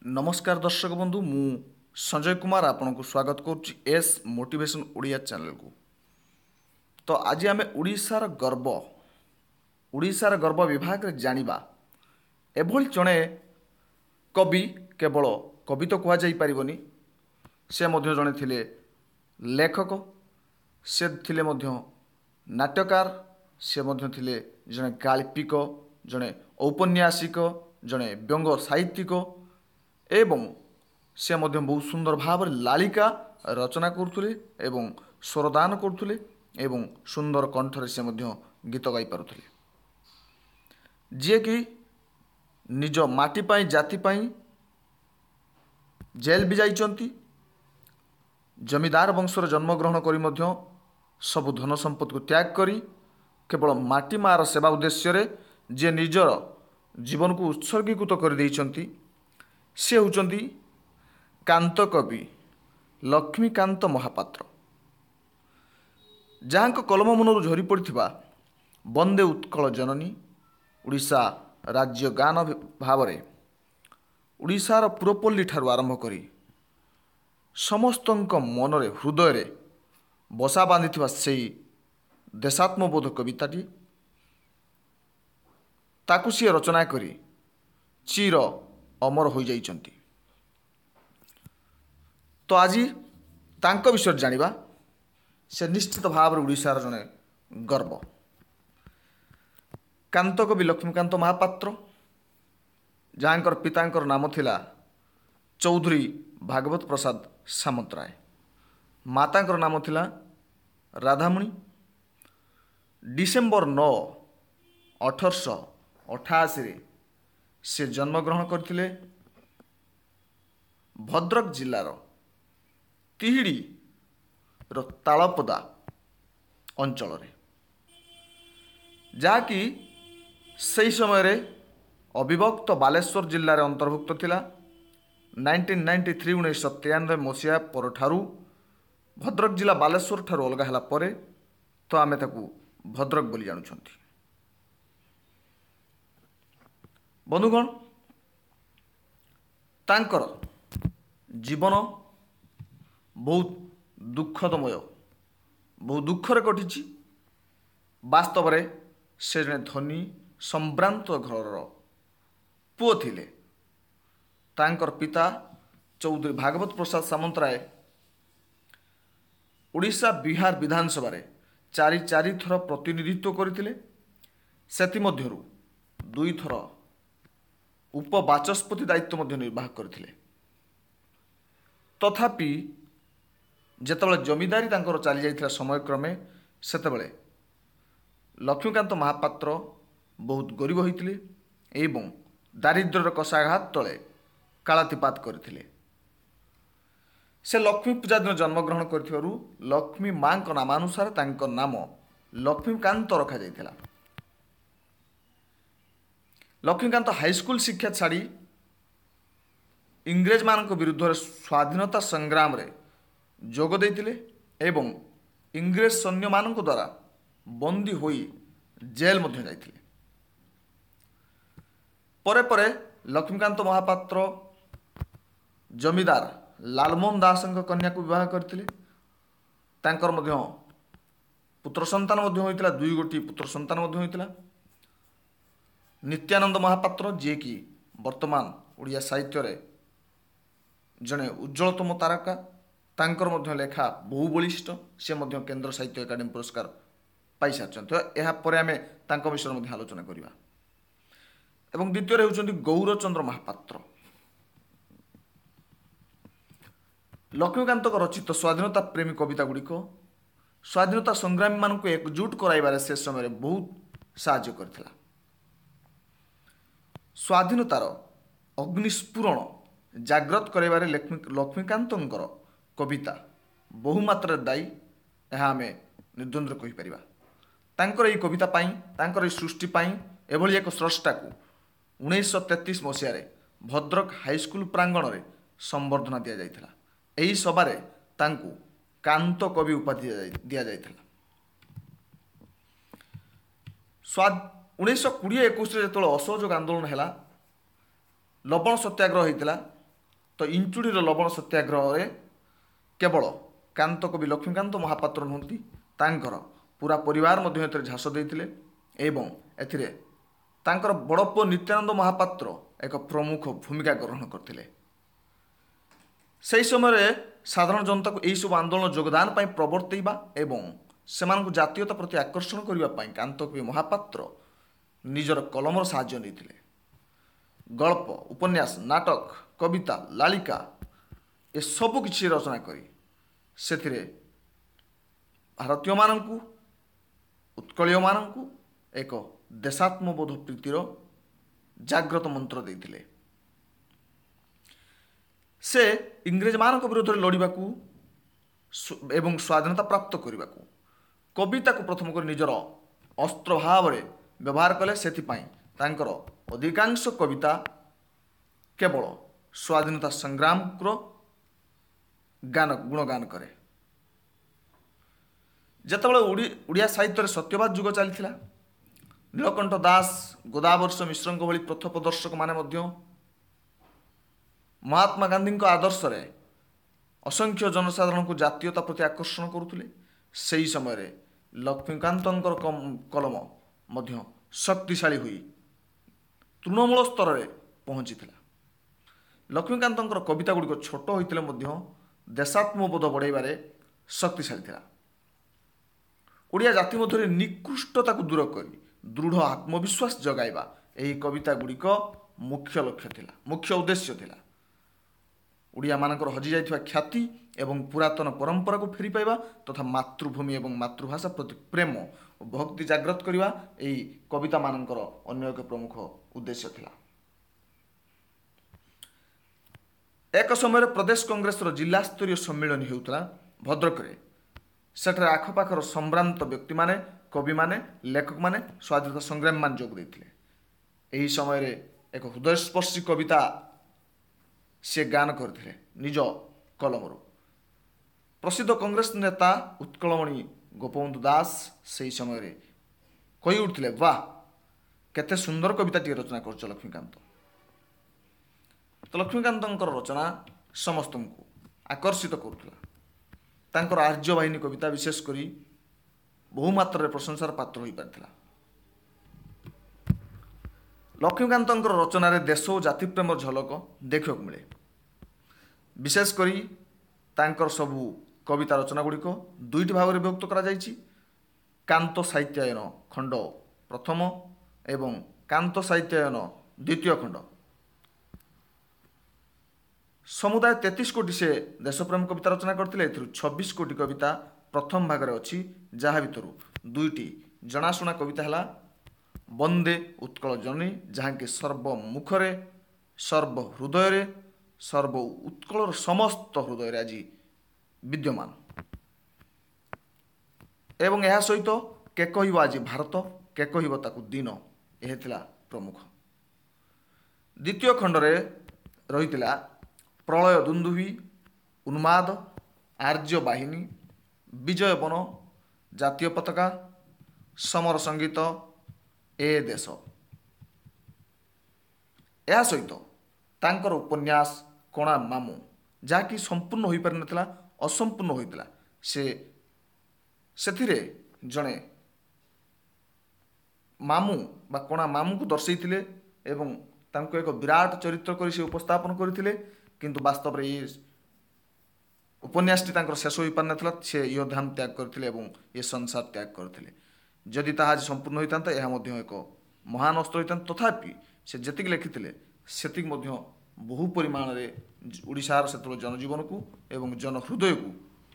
नमस्कार दर्शक बंधु मु संजय कुमार आपन को स्वागत करुच्ची एस मोटिवेशन ओडिया चैनल को। तो आज आम उड़ीसार गर्व विभाग रे जानिबा एभली जड़े कवि केवल कवि तो कह जाई परिबनी से मध्य जड़े थिले लेखक से थिले मध्य नाट्यकार से मध्य थिले जड़े गाल्पिक जड़े औपन्यासिक जड़े व्यंग साहित्यिक एवं से मध्य बहुत सुंदर भाव लालिका रचना करुले एवं स्वरदान करुले एवं सुंदर कंठरे से मध्य गीत गाई पारुले जी कि निज माटी पाई जाति पाई जेल भी जाइचंती जमीदार वंशर जन्मग्रहण करी मध्य सबु धन संपत्ति को त्याग करी केवल माटी मार सेवा उद्देश्य रे जे निजर जीवन को उत्सर्गीकृत कर देइचंती से होचंती कांत कवि लक्ष्मीकांत महापात्र जहाँ कलम मनरू झरी पड़िथिबा वंदे उत्कल जननी उड़ीसा राज्य गान भाव में उड़ीसार पुरपल्ली ठारू आरंभ करी समस्तंक मनरे हृदय बसा बांधिथिबा सेई देशात्मबोध कविताटी ताकु सी रचना करी चिर अमर हो जाइचंती। तो आज तांको विषय जानिबा से निश्चित भाव उड़ीसार जने गर्व कांत कवि लक्ष्मीकांत महापात्र जहाँकर पितांकर नाम थिला चौधरी भागवत प्रसाद सामंतराय मातांकर नाम थिला राधामणि डिसेम्बर 9 1888 से जन्मग्रहण करथिले भद्रक जिलार तिहिड़ी तालपदा अंचल जहाँकि सही समय रे अविभक्त बालेश्वर जिल्लार अंतर्भुक्त थिला 1993 मसीहा परठारू भद्रक जिला बालेश्वर ठारू अलगा हला परे तो आमे ताकू भद्रक बोली जानुछंती। बंधुगण तांकर जीवन बहुत दुखदमय बहुत दुखरे कटिछि। वास्तव में से जने धनी संभ्रांत घर पुओ थिले तांकर पिता चौधरी भागवत प्रसाद सामंतराय उड़ीसा बिहार विधानसभा रे चारि थर प्रतिनिधित्व करथिले सेति मध्यरु 2 थर उपबाचस्पति दायित्व निर्वाह करथिले। तथापि जेतेबेले जमीदारी तांकर चली जाइथिला समय क्रमे सेतेबेले लक्ष्मीकांत महापात्र बहुत गरीब होइथिले एवं दारिद्र्यर कषाघात तले कालातिपात करथिले। से लक्ष्मी पूजा दिन जन्मग्रहण करथिबारु लक्ष्मी माँ नामानुसार तांकर नाम लक्ष्मीकांत रखा जाइथिला। लक्ष्मीकांत हाईस्कूल शिक्षा छाड़ी इंग्रेज मान विरुद्ध स्वाधीनता संग्राम रे जोग देइथिले एवं इंग्रेज सैन्य मान द्वारा बंदी होई जेल मध्य जाइथिले। परे परे लक्ष्मीकांत महापात्र जमीदार लालमोहन दास कन्या को विवाह करथिले। तांकर मध्य पुत्र संतान मध्य होइतिला 2 गोटी पुत्र संतान मध्य होइतिला। नित्यानंद महापात्र जे कि वर्तमान ओडिया साहित्य रे जने उज्जवलतम तारका तांकर मध्य लेखा बहु बलिष्ठ से मध्य केंद्र साहित्य एकाडेमी पुरस्कार पाई सारछन्ते। एहा परे आमे तांको विषय मध्य आलोचना करिबा। एवं द्वितीय रे होचंती गौरचंद्र महापात्र लक्ष्मीकांत रचित स्वाधीनता प्रेमी कविता गुड़िक स्वाधीनता संग्रामी मान एकजुट कराइबारे से समय बहुत साहाय्य करथिला। स्वाधीनतार अग्निस्फुरण जाग्रत कराइबारे लक्ष्मीकांतंकर कविता बहुमात्रा दायी यह आम निर्द्वंद्व कहि परिबा। तांकर एही कविता पाई तांकर एही सृष्टि पाई एभली एक स्रष्टा को 1933 मसीह रे भद्रक हाईस्कूल प्रांगण रे संबर्धना दिया जाइथिला। एही सभारे तांकु कांत कवि उपाधि दिया जाइथिला। 1920-21 जो असहयोग आंदोलन है लवण सत्याग्रह होता ତ ଇଞ୍ଚୁଡ଼ିର ଲବଣ ସତ୍ୟାଗ୍ରହରେ କେବଳ କାନ୍ତ କବି ଲକ୍ଷ୍ମୀକାନ୍ତ ମହାପାତ୍ର ନୁହନ୍ତି, ତାଙ୍କର ପୁରା ପରିବାର ମଧ୍ୟ ଏଥିରେ ଝାସ ଦେଇଥିଲେ ଏବଂ ଏଥିରେ ତାଙ୍କର ବଡ଼ ପୁଅ ନିତ୍ୟାନନ୍ଦ ମହାପାତ୍ର ଏକ ପ୍ରମୁଖ ଭୂମିକା ଗ୍ରହଣ କରିଥିଲେ। ସେହି ସମୟରେ ସାଧାରଣ ଜନତାକୁ ଏହିସବୁ ଆନ୍ଦୋଳନ ଯୋଗଦାନ ପାଇଁ ପ୍ରବର୍ତ୍ତାଇବା ଏବଂ ସେମାନଙ୍କୁ ଜାତୀୟତା ପ୍ରତି ଆକର୍ଷଣ କରିବା ପାଇଁ କାନ୍ତକବି ମହାପାତ୍ର ନିଜର କଲମର ସାହାଯ୍ୟ ନେଇଥିଲେ। ଗଳ୍ପ, ଉପନ୍ୟାସ, ନାଟକ, କବିତା, ଲାଳିକା ଏସବୁ କିଛି ରଚନା କରି ସେଥିରେ ଭାରତୀୟମାନଙ୍କୁ, ଉତ୍କଳୀୟମାନଙ୍କୁ ଏକ ଦେଶାତ୍ମବୋଧ ପ୍ରୀତିର ଜାଗ୍ରତ ମନ୍ତ୍ର ଦେଇଥିଲେ। ସେ ଇଂରେଜମାନଙ୍କ ବିରୋଧରେ ଲଢ଼ିବାକୁ ଏବଂ ସ୍ୱାଧୀନତା ପ୍ରାପ୍ତ କରିବାକୁ କବିତାକୁ ପ୍ରଥମ କରି ନିଜର ଅସ୍ତ୍ର ଭାବରେ ବ୍ୟବହାର କଲେ। ସେଥିପାଇଁ ତାଙ୍କର ଅଧିକାଂଶ କବିତା କେବଳ ସ୍ୱାଧୀନତା ସଂଗ୍ରାମର ଗୁଣଗାନ କରେ। ଯେତେବେଳେ ଓଡ଼ିଆ ସାହିତ୍ୟରେ ସତ୍ୟବାଦ ଯୁଗ ଚାଲିଥିଲା, ନୀଳକଣ୍ଠ ଦାସ, ଗୋଦାବର୍ଷ ମିଶ୍ରଙ୍କ ଭଳି ପଥପ୍ରଦର୍ଶକମାନେ ମଧ୍ୟ ମହାତ୍ମା ଗାନ୍ଧୀଙ୍କ ଆଦର୍ଶରେ ଅସଂଖ୍ୟ ଜନସାଧାରଣଙ୍କୁ ଜାତୀୟତା ପ୍ରତି ଆକର୍ଷଣ କରୁଥିଲେ। ସେହି ସମୟରେ ଲକ୍ଷ୍ମୀକାନ୍ତଙ୍କର କଲମ ମଧ୍ୟ ଶକ୍ତିଶାଳୀ ହୋଇ ତୃଣମୂଳ ସ୍ତରରେ ପହଞ୍ଚିଥିଲା। ଲକ୍ଷ୍ମୀକାନ୍ତଙ୍କର କବିତା ଗୁଡ଼ିକ ଛୋଟ ହୋଇଥିଲେ ମଧ୍ୟ ଦେଶାତ୍ମବୋଧ ବଢ଼ାଇବାରେ ଶକ୍ତିଶାଳୀ ଥିଲା। ଓଡ଼ିଆ ଜାତି ମଧ୍ୟରେ ନିକୃଷ୍ଟତାକୁ ଦୂର କରି ଦୃଢ଼ ଆତ୍ମବିଶ୍ୱାସ ଜଗାଇବା ଏହି କବିତା ଗୁଡ଼ିକ ମୁଖ୍ୟ ଉଦ୍ଦେଶ୍ୟ ଥିଲା। ଓଡ଼ିଆମାନଙ୍କର ହଜିଯାଇଥିବା ଖ୍ୟାତି ଏବଂ ପୁରାତନ ପରମ୍ପରାକୁ ଫେରି ପାଇବା ତଥା ମାତୃଭୂମି ଏବଂ ମାତୃଭାଷା ପ୍ରତି ପ୍ରେମ ଓ ଭକ୍ତି ଜାଗ୍ରତ କରିବା ଏହି କବିତାମାନଙ୍କର ଅନ୍ୟ ଏକ ପ୍ରମୁଖ ଉଦ୍ଦେଶ୍ୟ ଥିଲା। ଏକ ସମୟରେ ପ୍ରଦେଶ କଂଗ୍ରେସର ଜିଲ୍ଲାସ୍ତରୀୟ ସମ୍ମିଳନୀ ହେଉଥିଲା ଭଦ୍ରକରେ। ସେଠାରେ ଆଖପାଖର ସମ୍ଭ୍ରାନ୍ତ ବ୍ୟକ୍ତିମାନେ, କବିମାନେ, ଲେଖକମାନେ, ସ୍ୱାଧୀନତା ସଂଗ୍ରାମୀମାନେ ଯୋଗ ଦେଇଥିଲେ। ଏହି ସମୟରେ ଏକ ହୃଦୟସ୍ପର୍ଶୀ କବିତା ସେ ଗାନ କରିଥିଲେ ନିଜ କଲମରୁ। ପ୍ରସିଦ୍ଧ କଂଗ୍ରେସ ନେତା ଉତ୍କଳମଣି ଗୋପବନ୍ଧୁ ଦାସ ସେହି ସମୟରେ କହି ଉଠିଥିଲେ, ବାଃ, କେତେ ସୁନ୍ଦର କବିତାଟିଏ ରଚନା କରୁଛ ଲକ୍ଷ୍ମୀକାନ୍ତ। ତ ଲକ୍ଷ୍ମୀକାନ୍ତଙ୍କର ରଚନା ସମସ୍ତଙ୍କୁ ଆକର୍ଷିତ କରୁଥିଲା। ତାଙ୍କର ଆର୍ଯ୍ୟବାହିନୀ କବିତା ବିଶେଷ କରି ବହୁମାତ୍ରାରେ ପ୍ରଶଂସାର ପାତ୍ର ହୋଇପାରିଥିଲା। ଲକ୍ଷ୍ମୀକାନ୍ତଙ୍କର ରଚନାରେ ଦେଶ ଓ ଜାତିପ୍ରେମର ଝଲକ ଦେଖିବାକୁ ମିଳେ। ବିଶେଷ କରି ତାଙ୍କର ସବୁ କବିତା ରଚନା ଗୁଡ଼ିକ ଦୁଇଟି ଭାଗରେ ବିଭକ୍ତ କରାଯାଇଛି। କାନ୍ତ ସାହିତ୍ୟାୟନ ଖଣ୍ଡ ପ୍ରଥମ ଏବଂ କାନ୍ତ ସାହିତ୍ୟାୟନ ଦ୍ୱିତୀୟ ଖଣ୍ଡ। ସମୁଦାୟ 33 କୋଟି ସେ ଦେଶପ୍ରେମ କବିତା ରଚନା କରିଥିଲେ। ଏଥିରୁ 26 କୋଟି କବିତା ପ୍ରଥମ ଭାଗରେ ଅଛି, ଯାହା ଭିତରୁ ଦୁଇଟି ଜଣାଶୁଣା କବିତା ହେଲା ବନ୍ଦେ ଉତ୍କଳ ଜନନୀ, ଯାହାକି ସର୍ବମୁଖରେ, ସର୍ବହୃଦୟରେ, ଉତ୍କଳର ସମସ୍ତ ହୃଦୟରେ ଆଜି ବିଦ୍ୟମାନ, ଏବଂ ଏହା ସହିତ କେ କହିବ ଆଜି ଭାରତ, କେ କହିବ ତାକୁ ଦିନ, ଏହା ଥିଲା ପ୍ରମୁଖ। ଦ୍ୱିତୀୟ ଖଣ୍ଡରେ ରହିଥିଲା ପ୍ରଳୟ ଦୁନ୍ଦୁଭି, ଉନ୍ମାଦ, ଆର୍ଯ୍ୟ ବାହିନୀ, ବିଜୟ ବନ, ଜାତୀୟ ପତାକା, ସମର ସଙ୍ଗୀତ, ଏ ଦେଶ। ଏହା ସହିତ ତାଙ୍କର ଉପନ୍ୟାସ କଣା ମାମୁଁ, ଯାହାକି ସମ୍ପୂର୍ଣ୍ଣ ହୋଇପାରିନଥିଲା, ଅସମ୍ପୂର୍ଣ୍ଣ ହୋଇଥିଲା। ସେଥିରେ ଜଣେ ମାମୁଁ ବା କଣା ମାମୁଁକୁ ଦର୍ଶାଇଥିଲେ ଏବଂ ତାଙ୍କୁ ଏକ ବିରାଟ ଚରିତ୍ର କରି ସେ ଉପସ୍ଥାପନ କରିଥିଲେ। କିନ୍ତୁ ବାସ୍ତବରେ ଏ ଉପନ୍ୟାସଟି ତାଙ୍କର ଶେଷ ହୋଇପାରିନଥିଲା। ସେ ଇହଧାମ ତ୍ୟାଗ କରିଥିଲେ ଏବଂ ଏ ସଂସାର ତ୍ୟାଗ କରିଥିଲେ। ଯଦି ତାହା ଆଜି ସମ୍ପୂର୍ଣ୍ଣ ହୋଇଥାନ୍ତା, ଏହା ମଧ୍ୟ ଏକ ମହାନ ଅସ୍ତ୍ର ହୋଇଥାନ୍ତା। ତଥାପି ସେ ଯେତିକି ଲେଖିଥିଲେ ସେତିକି ମଧ୍ୟ ବହୁ ପରିମାଣରେ ଓଡ଼ିଶାର ସେତେବେଳେ ଜନଜୀବନକୁ ଏବଂ ଜନହୃଦୟକୁ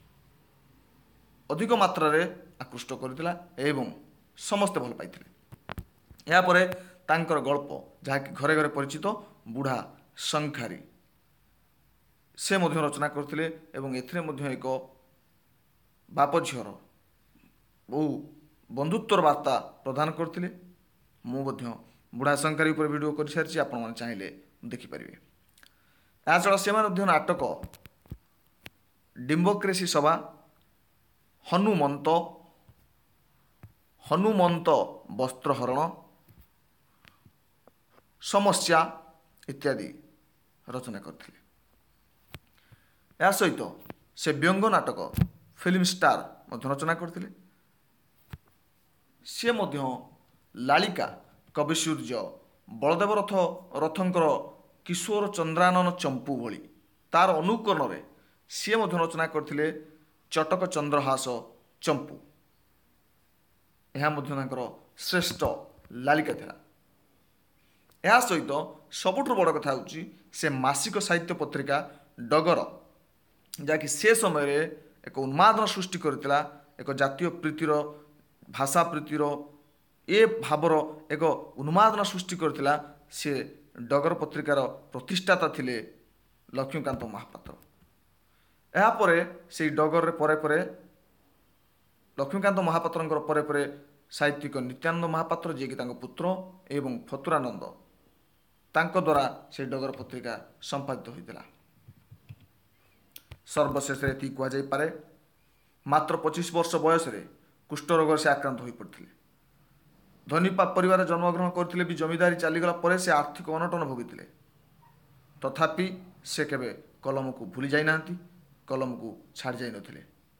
ଅଧିକ ମାତ୍ରାରେ ଆକୃଷ୍ଟ କରିଥିଲା ଏବଂ ସମସ୍ତେ ଭଲ ପାଇଥିଲେ। ଏହାପରେ ତାଙ୍କର ଗଳ୍ପ, ଯାହାକି ଘରେ ଘରେ ପରିଚିତ, ବୁଢ଼ା ଶଙ୍ଖାରୀ, ସେ ମଧ୍ୟ ରଚନା କରିଥିଲେ ଏବଂ ଏଥିରେ ମଧ୍ୟ ଏକ ବାପ ଝିଅର ବହୁ ବନ୍ଧୁତ୍ୱର ବାର୍ତ୍ତା ପ୍ରଦାନ କରିଥିଲେ। ମୁଁ ମଧ୍ୟ ବୁଢ଼ା ଶଙ୍ଖାରୀ ଉପରେ ଭିଡ଼ିଓ କରିସାରିଛି, ଆପଣମାନେ ଚାହିଁଲେ ଦେଖିପାରିବେ। ଏହାଛଡ଼ା ସେମାନେ ମଧ୍ୟ ନାଟକ ଡିମ୍ବକ୍ରେସି ସଭା, ହନୁମନ୍ତ ବସ୍ତ୍ରହରଣ, ସମସ୍ୟା ଇତ୍ୟାଦି ରଚନା କରିଥିଲେ। ଏହା ସହିତ ସେ ବ୍ୟଙ୍ଗ ନାଟକ ଫିଲ୍ମ ଷ୍ଟାର ମଧ୍ୟ ରଚନା କରିଥିଲେ। ସିଏ ମଧ୍ୟ ଲାଳିକା, କବିସୂର୍ଯ୍ୟ, ବଳଦେବ ରଥଙ୍କର କିଶୋର ଚନ୍ଦ୍ରାନନ ଚମ୍ପୁ ଭଳି ତାର ଅନୁକରଣରେ ସିଏ ମଧ୍ୟ ରଚନା କରିଥିଲେ ଚଟକ ଚନ୍ଦ୍ରହାସ ଚମ୍ପୁ। ଏହା ମଧ୍ୟ ତାଙ୍କର ଶ୍ରେଷ୍ଠ ଲାଳିକା ଥିଲା। ଏହା ସହିତ ସବୁଠାରୁ ବଡ଼ କଥା ହେଉଛି ସେ ମାସିକ ସାହିତ୍ୟ ପତ୍ରିକା ଡଗର, ଯାହାକି ସେ ସମୟରେ ଏକ ଉନ୍ମାଦନା ସୃଷ୍ଟି କରିଥିଲା, ଏକ ଜାତୀୟ ପ୍ରୀତିର, ଭାଷା ପ୍ରୀତିର ଏ ଭାବର ଏକ ଉନ୍ମାଦନା ସୃଷ୍ଟି କରିଥିଲା। ସେ ଡଗର ପତ୍ରିକାର ପ୍ରତିଷ୍ଠାତା ଥିଲେ ଲକ୍ଷ୍ମୀକାନ୍ତ ମହାପାତ୍ର। ଏହାପରେ ସେଇ ଡଗରରେ ପରେ ଲକ୍ଷ୍ମୀକାନ୍ତ ମହାପାତ୍ରଙ୍କର ପରେ ସାହିତ୍ୟିକ ନିତ୍ୟାନନ୍ଦ ମହାପାତ୍ର, ଯିଏକି ତାଙ୍କ ପୁତ୍ର, ଏବଂ ଫତୁରାନନ୍ଦ, ତାଙ୍କ ଦ୍ୱାରା ସେ ଡଗର ପତ୍ରିକା ସମ୍ପାଦିତ ହୋଇଥିଲା। ସର୍ବଶେଷରେ ଏତିକି କୁହାଯାଇପାରେ, ମାତ୍ର 25 ବର୍ଷ ବୟସରେ କୁଷ୍ଠରୋଗରେ ସେ ଆକ୍ରାନ୍ତ ହୋଇପଡ଼ିଥିଲେ। ଧନୀ ପରିବାରରେ ଜନ୍ମଗ୍ରହଣ କରିଥିଲେ ବି ଜମିଦାରୀ ଚାଲିଗଲା ପରେ ସେ ଆର୍ଥିକ ଅନଟନ ଭୋଗିଥିଲେ। ତଥାପି ସେ କେବେ କଲମକୁ ଭୁଲି ଯାଇନାହାନ୍ତି, କଲମକୁ ଛାଡ଼ି ଯାଇନଥିଲେ।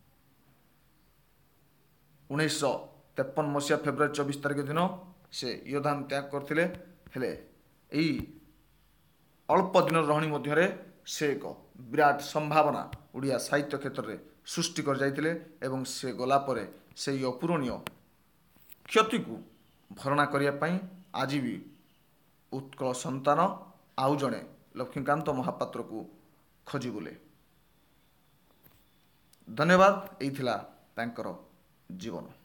1953 ମସିହା ଫେବୃଆରୀ 24 ତାରିଖ ଦିନ ସେ ଇହଧାମ ତ୍ୟାଗ କରିଥିଲେ। ହେଲେ ଏଇ ଅଳ୍ପ ଦିନର ରହଣି ମଧ୍ୟରେ ସେ ଏକ ବିରାଟ ସମ୍ଭାବନା ଓଡ଼ିଆ ସାହିତ୍ୟ କ୍ଷେତ୍ରରେ ସୃଷ୍ଟି କରିଯାଇଥିଲେ ଏବଂ ସେ ଗଲା ପରେ ସେହି ଅପୂରଣୀୟ କ୍ଷତିକୁ ଭରଣା କରିବା ପାଇଁ ଆଜି ବି ଉତ୍କଳ ସନ୍ତାନ ଆଉ ଜଣେ ଲକ୍ଷ୍ମୀକାନ୍ତ ମହାପାତ୍ରକୁ ଖୋଜି ବୁଲେ। ଧନ୍ୟବାଦ। ଏଇ ଥିଲା ତାଙ୍କର ଜୀବନ।